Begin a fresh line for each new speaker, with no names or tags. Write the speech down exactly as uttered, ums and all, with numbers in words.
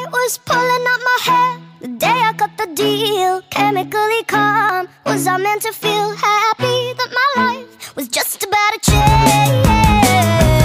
was pulling up my hair the day I cut the deal. Chemically calm, was I meant to feel happy that my life was just about to change?